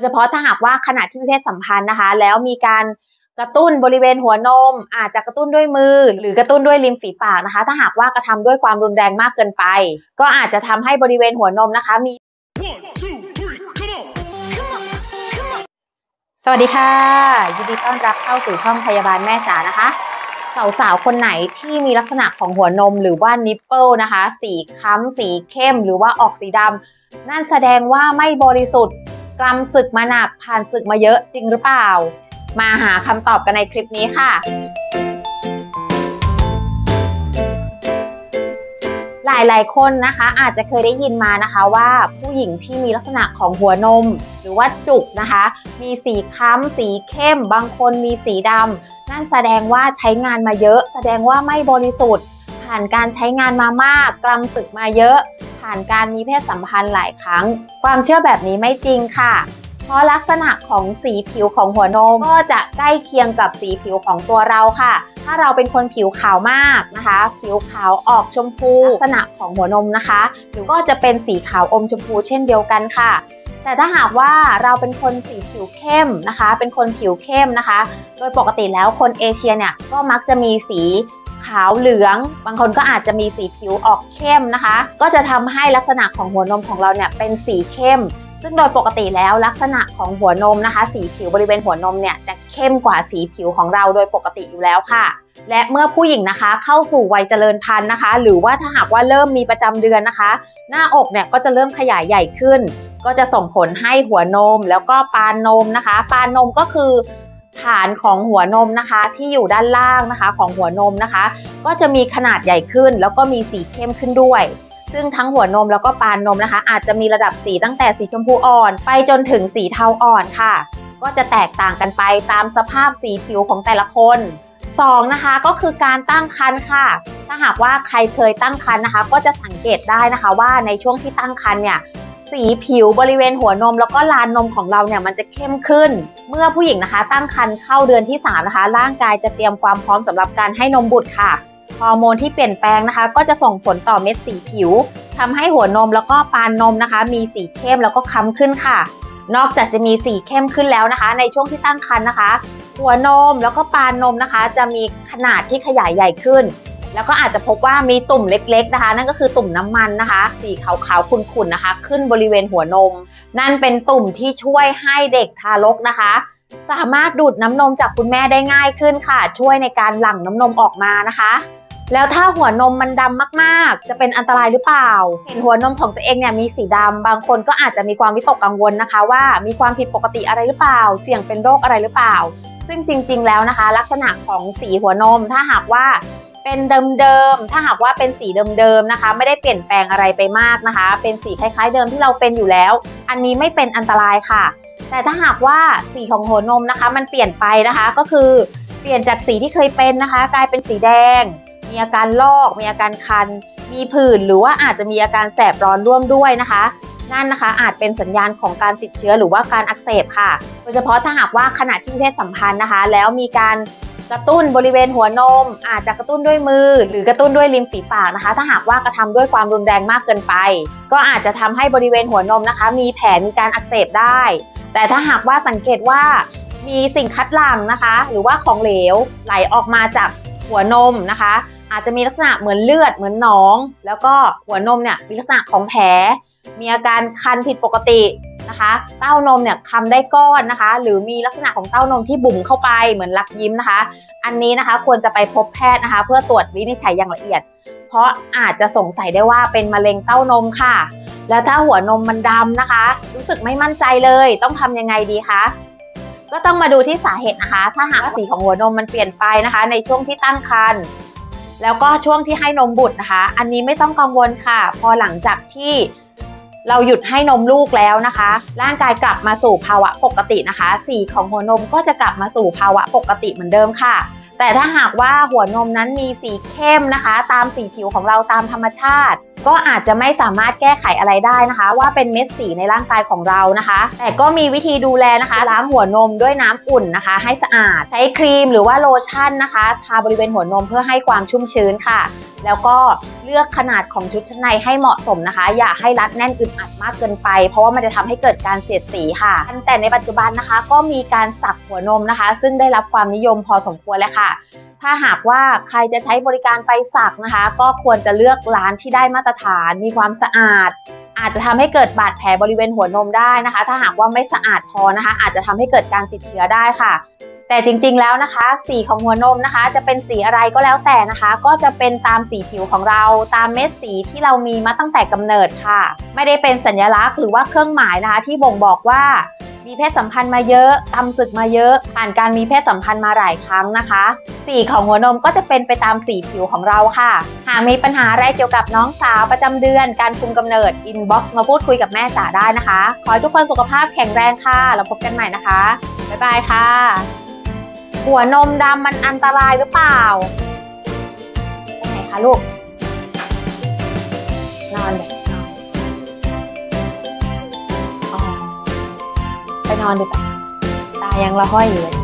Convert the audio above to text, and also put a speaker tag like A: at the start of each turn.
A: เฉพาะถ้าหากว่าขณะที่มีเพศสัมพันธ์นะคะแล้วมีการกระตุ้นบริเวณหัวนมอาจจะกระตุ้นด้วยมือหรือกระตุ้นด้วยริมฝีปากนะคะถ้าหากว่ากระทำด้วยความรุนแรงมากเกินไปก็อาจจะทำให้บริเวณหัวนมนะคะมีสวัสดีค่ะยินดีต้อนรับเข้าสู่ช่องพยาบาลแม่จ๋านะคะสาวๆคนไหนที่มีลักษณะของหัวนมหรือว่านิปเปิลนะคะสีค้ำสีเข้มหรือว่าออกสีดำนั่นแสดงว่าไม่บริสุทธิ์กรำศึกมาหนักผ่านศึกมาเยอะจริงหรือเปล่ามาหาคำตอบกันในคลิปนี้ค่ะหลายๆคนนะคะอาจจะเคยได้ยินมานะคะว่าผู้หญิงที่มีลักษณะของหัวนมหรือว่าจุกนะคะมีสีค้ำสีเข้มบางคนมีสีดำนั่นแสดงว่าใช้งานมาเยอะแสดงว่าไม่บริสุทธิ์ผ่านการใช้งานมามากกรำศึกมาเยอะผ่านการมีเพศสัมพันธ์หลายครั้งความเชื่อแบบนี้ไม่จริงค่ะเพราะลักษณะของสีผิวของหัวนมก็จะใกล้เคียงกับสีผิวของตัวเราค่ะถ้าเราเป็นคนผิวขาวมากนะคะผิวขาวออกชมพูลักษณะของหัวนมนะคะหรือก็จะเป็นสีขาวอมชมพูเช่นเดียวกันค่ะแต่ถ้าหากว่าเราเป็นคนสีผิวเข้มนะคะเป็นคนผิวเข้มนะคะโดยปกติแล้วคนเอเชียเนี่ยก็มักจะมีสีขาวเหลืองบางคนก็อาจจะมีสีผิวออกเข้มนะคะก็จะทำให้ลักษณะของหัวนมของเราเนี่ยเป็นสีเข้มซึ่งโดยปกติแล้วลักษณะของหัวนมนะคะสีผิวบริเวณหัวนมเนี่ยจะเข้มกว่าสีผิวของเราโดยปกติอยู่แล้วค่ะและเมื่อผู้หญิงนะคะเข้าสู่วัยเจริญพันธุ์นะคะหรือว่าถ้าหากว่าเริ่มมีประจำเดือนนะคะหน้าอกเนี่ยก็จะเริ่มขยายใหญ่ขึ้นก็จะส่งผลให้หัวนมแล้วก็ปานนมนะคะปานนมก็คือฐานของหัวนมนะคะที่อยู่ด้านล่างนะคะของหัวนมนะคะก็จะมีขนาดใหญ่ขึ้นแล้วก็มีสีเข้มขึ้นด้วยซึ่งทั้งหัวนมแล้วก็ปานนมนะคะอาจจะมีระดับสีตั้งแต่สีชมพูอ่อนไปจนถึงสีเทาอ่อนค่ะก็จะแตกต่างกันไปตามสภาพสีผิวของแต่ละคน2นะคะก็คือการตั้งครรภ์ค่ะถ้าหากว่าใครเคยตั้งครรภ์นะคะก็จะสังเกตได้นะคะว่าในช่วงที่ตั้งครรภ์เนี่ยสีผิวบริเวณหัวนมแล้วก็ลานนมของเราเนี่ยมันจะเข้มขึ้นเมื่อผู้หญิงนะคะตั้งครรภ์เข้าเดือนที่3นะคะร่างกายจะเตรียมความพร้อมสำหรับการให้นมบุตรค่ะฮอร์โมนที่เปลี่ยนแปลงนะคะก็จะส่งผลต่อเม็ดสีผิวทำให้หัวนมแล้วก็ปานนมนะคะมีสีเข้มแล้วก็ค้ำขึ้นค่ะนอกจากจะมีสีเข้มขึ้นแล้วนะคะในช่วงที่ตั้งครรภ์นะคะหัวนมแล้วก็ปานนมนะคะจะมีขนาดที่ขยายใหญ่ขึ้นแล้วก็อาจจะพบว่ามีตุ่มเล็กๆนะคะนั่นก็คือตุ่มน้ำมันนะคะสีขาวๆขุ่นๆนะคะขึ้นบริเวณหัวนมนั่นเป็นตุ่มที่ช่วยให้เด็กทารกนะคะสามารถดูดน้ำนมจากคุณแม่ได้ง่ายขึ้นค่ะช่วยในการหลั่งน้ำนมออกมานะคะแล้วถ้าหัวนมมันดำมากๆจะเป็นอันตรายหรือเปล่าเห็นหัวนมของตัวเองเนี่ยมีสีดำบางคนก็อาจจะมีความวิตกกังวลนะคะว่ามีความผิดปกติอะไรหรือเปล่าเสี่ยงเป็นโรคอะไรหรือเปล่าซึ่งจริงๆแล้วนะคะลักษณะของสีหัวนมถ้าหากว่าเป็นเดิมๆถ้าหากว่าเป็นสีเดิมๆนะคะไม่ได้เปลี่ยนแปลงอะไรไปมากนะคะเป็นสีคล้ายๆเดิมที่เราเป็นอยู่แล้วอันนี้ไม่เป็นอันตรายค่ะแต่ถ้าหากว่าสีของหัวนมนะคะมันเปลี่ยนไปนะคะก็คือเปลี่ยนจากสีที่เคยเป็นนะคะกลายเป็นสีแดงมีอาการลอกมีอาการคันมีผื่นหรือว่าอาจจะมีอาการแสบร้อนร่วมด้วยนะคะนั่นนะคะอาจเป็นสัญญาณของการติดเชื้อหรือว่าการอักเสบค่ะโดยเฉพาะถ้าหากว่าขณะที่มีเพศสัมพันธ์นะคะแล้วมีการกระตุ้นบริเวณหัวนมอาจจะกระตุ้นด้วยมือหรือกระตุ้นด้วยริมฝีปากนะคะถ้าหากว่ากระทำด้วยความรุนแรงมากเกินไปก็อาจจะทำให้บริเวณหัวนมนะคะมีแผลมีการอักเสบได้แต่ถ้าหากว่าสังเกตว่ามีสิ่งคัดหลั่งนะคะหรือว่าของเหลวไหลออกมาจากหัวนมนะคะอาจจะมีลักษณะเหมือนเลือดเหมือนหนองแล้วก็หัวนมเนี่ยมีลักษณะของแผลมีอาการคันผิดปกตินะคะเต้านมเนี่ยคำได้ก้อนนะคะหรือมีลักษณะของเต้านมที่บุ๋มเข้าไปเหมือนลักยิ้มนะคะอันนี้นะคะควรจะไปพบแพทย์นะคะเพื่อตรวจวินิจฉัยอย่างละเอียดเพราะอาจจะสงสัยได้ว่าเป็นมะเร็งเต้านมค่ะแล้วถ้าหัวนมมันดำนะคะรู้สึกไม่มั่นใจเลยต้องทำยังไงดีคะก็ต้องมาดูที่สาเหตุนะคะถ้าหากว่าสีของหัวนมมันเปลี่ยนไปนะคะในช่วงที่ตั้งครรภ์แล้วก็ช่วงที่ให้นมบุตรนะคะอันนี้ไม่ต้องกังวลค่ะพอหลังจากที่เราหยุดให้นมลูกแล้วนะคะร่างกายกลับมาสู่ภาวะปกตินะคะสีของหัวนมก็จะกลับมาสู่ภาวะปกติเหมือนเดิมค่ะแต่ถ้าหากว่าหัวนมนั้นมีสีเข้มนะคะตามสีผิวของเราตามธรรมชาติก็อาจจะไม่สามารถแก้ไขอะไรได้นะคะว่าเป็นเม็ดสีในร่างกายของเรานะคะแต่ก็มีวิธีดูแลนะคะล้างหัวนมด้วยน้ำอุ่นนะคะให้สะอาดใช้ครีมหรือว่าโลชั่นนะคะทาบริเวณหัวนมเพื่อให้ความชุ่มชื้นค่ะแล้วก็เลือกขนาดของชุดชั้นในให้เหมาะสมนะคะอย่าให้รัดแน่นอึดอัดมากเกินไปเพราะว่ามันจะทำให้เกิดการเสียดสีค่ะแต่ในปัจจุบันนะคะก็มีการสักหัวนมนะคะซึ่งได้รับความนิยมพอสมควรเลยค่ะถ้าหากว่าใครจะใช้บริการไปสักนะคะก็ควรจะเลือกร้านที่ได้มาตรฐานมีความสะอาดอาจจะทำให้เกิดบาดแผลบริเวณหัวนมได้นะคะถ้าหากว่าไม่สะอาดพอนะคะอาจจะทำให้เกิดการติดเชื้อได้ค่ะแต่จริงๆแล้วนะคะสีของหัวนมนะคะจะเป็นสีอะไรก็แล้วแต่นะคะก็จะเป็นตามสีผิวของเราตามเม็ดสีที่เรามีมาตั้งแต่กำเนิดค่ะไม่ได้เป็นสัญลักษณ์หรือว่าเครื่องหมายนะคะที่บ่งบอกว่ามีเพศสัมพันธ์มาเยอะทำศึกมาเยอะผ่านการมีเพศสัมพันธ์มาหลายครั้งนะคะสีของหัวนมก็จะเป็นไปตามสีผิวของเราค่ะหากมีปัญหาอะไรเกี่ยวกับน้องสาวประจำเดือนการคุมกำเนิดอินบ็อกซ์มาพูดคุยกับแม่จ๋าได้นะคะขอให้ทุกคนสุขภาพแข็งแรงค่ะแล้วพบกันใหม่นะคะบ๊ายบายค่ะหัวนมดำมันอันตรายหรือเปล่าไปไหนคะลูกนอนเด็กนอนไปนอนดีกว่าตายังละห้อยอยู่เลย